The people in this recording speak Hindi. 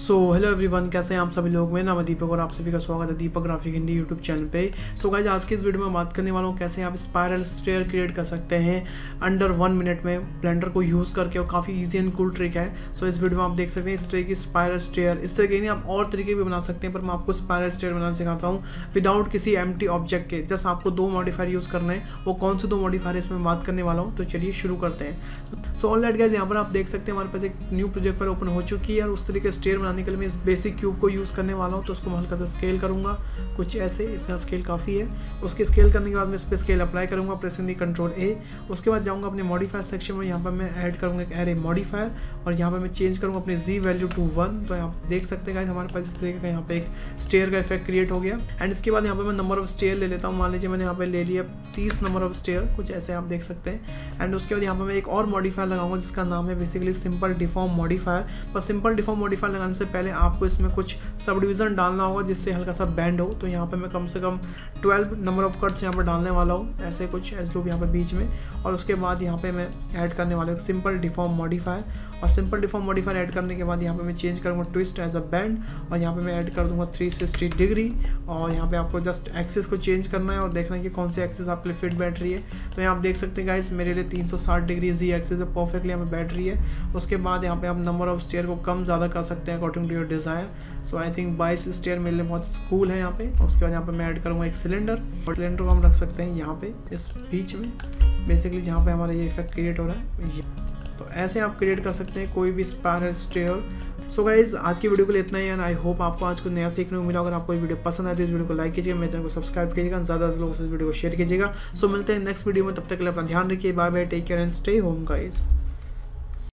सो हेलो एवरीवन, कैसे हैं आप सभी लोग। मेरा नाम है दीपक और आप सभी का स्वागत है Deepak graphic Hindi YouTube channel पे। सो गाइस, आज की इस वीडियो में बात करने वाला हूँ कैसे आप स्पाइरल स्टेयर क्रिएट कर सकते हैं अंडर 1 मिनट में ब्लेंडर को यूज़ करके, और काफ़ी ईजी एंड कूल ट्रिक है। सो इस वीडियो में आप देख सकते हैं इस तरह की स्पाइरल स्टेयर। इस तरह के नहीं, आप और तरीके भी बना सकते हैं, पर मैं आपको स्पाइरल स्टेयर बनाना सिखाता हूँ विदाउट किसी एम्प्टी ऑब्जेक्ट के। जस्ट आपको 2 मॉडिफायर यूज़ करना है। वो कौन से 2 मॉडिफायर इसमें बात करने वाला हूँ, तो चलिए शुरू करते हैं। सो ऑलराइट गाइस, यहाँ पर आप देख सकते हैं हमारे पास एक न्यू प्रोजेक्ट फाइल ओपन हो चुकी है, और उस तरीके स्टेयर बनाने के लिए मैं इस बेसिक क्यूब को यूज़ करने वाला हूँ। तो उसको मैं हल्का सा स्केल करूँगा, कुछ ऐसे, इतना स्केल काफ़ी है। उसके स्केल करने के बाद मैं इस पर स्केल अप्लाई करूँगा, प्रेसिंग दी Ctrl+A। उसके बाद जाऊँगा अपने मॉडिफायर सेक्शन में, यहाँ पर मैं ऐड करूँगा एक एरे मॉडिफायर, और यहाँ पर मैं चेंज करूँगा अपने Z वैल्यू टू 1। तो आप देख सकते हैं गाइस, हमारे पास इस तरीके का यहाँ पे एक स्टेयर का इफेक्ट क्रिएट हो गया। एंड इसके बाद यहाँ पर मैं नंबर ऑफ स्टेयर ले लेता हूँ। मान लीजिए मैंने यहाँ पे ले लिया 30 नंबर ऑफ स्टेयर, कुछ ऐसे आप देख सकते हैं। एंड उसके बाद यहाँ पर मैं एक और मॉडिफायर लगाऊंगा जिसका नाम है बेसिकली सिंपल डिफॉर्म मॉडिफायर। पर सिंपल डिफॉर्म मॉडिफायर लगाने से पहले आपको इसमें कुछ सब डिवीजन डालना होगा जिससे हल्का सा बैंड हो। तो यहाँ पे मैं कम से कम 12 नंबर ऑफ कट्स यहाँ पर डालने वाला हूँ, ऐसे कुछ एज लूप यहाँ पे बीच में। और उसके बाद यहाँ पे मैं ऐड करने वाला हूँ सिंपल डिफॉर्म मॉडिफायर। और सिंपल डिफॉर्म मॉडिफायर ऐड करने के बाद यहाँ पे मैं चेंज करूँगा ट्विस्ट एज अ बैंड, और यहाँ पे मैं ऐड कर दूँगा 360 डिग्री। और यहाँ पे आपको जस्ट एक्सिस को चेंज करना है और देखना है कि कौन सी एक्सिस आपके लिए फिट बैठ रही है। तो यहाँ आप देख सकते हैं गाइस, मेरे लिए 360 डिग्री जी एक्सिस है, परफेक्टली यहाँ पे बैठ रही है। उसके बाद यहाँ पे आप नंबर ऑफ स्टेयर को कम ज़्यादा कर सकते हैं according to your desire. So I think 22 stair मेरे लिए बहुत कूल है यहाँ पे। उसके बाद यहाँ पे मैं ऐड करूँगा एक सिलेंडर, और सिलेंडर को हम रख सकते हैं यहाँ पे इस बीच में, बेसिकली जहाँ पे हमारा ये इफेक्ट क्रिएट हो रहा है। तो ऐसे आप क्रिएट कर सकते हैं कोई भी स्पाइरल स्टेयर। सो गाइज, आज की वीडियो के लिए इतना ही है। आई होप आपको आज कुछ नया सीखने को मिला। अगर आपको ये वीडियो पसंद आए तो इस वीडियो को लाइक कीजिएगा, मेरे चैनल को सब्सक्राइब कीजिएगा, ज़्यादा से लोगों से इस वीडियो को शेयर कीजिएगा। सो मिलते हैं नेक्स्ट वीडियो में, तब तक के लिए अपना ध्यान रखिए। Bye bye, take care and stay home guys.